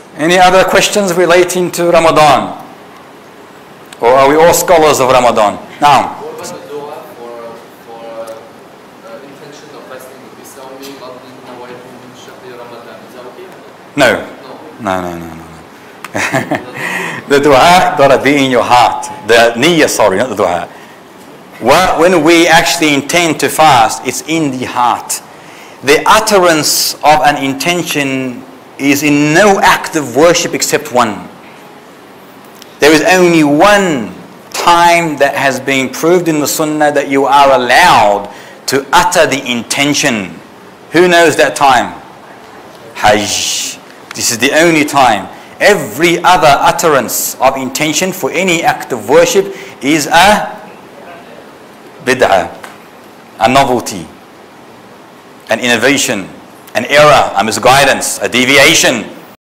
Any other questions relating to Ramadan? Or are we all scholars of Ramadan? Now. What about the dua for intention of fasting with Bisawmi, Qadin, Nawaitu, min Shahri Ramadan? Is that okay? No. No. The dua got to be in your heart. The niyyah, sorry, not the dua. When we actually intend to fast, it's in the heart. The utterance of an intention is in no act of worship except one. There is only one time that has been proved in the Sunnah that you are allowed to utter the intention. Who knows that time? Hajj. This is the only time. Every other utterance of intention for any act of worship is a bid'ah, a novelty, an innovation, an error, a misguidance, a deviation.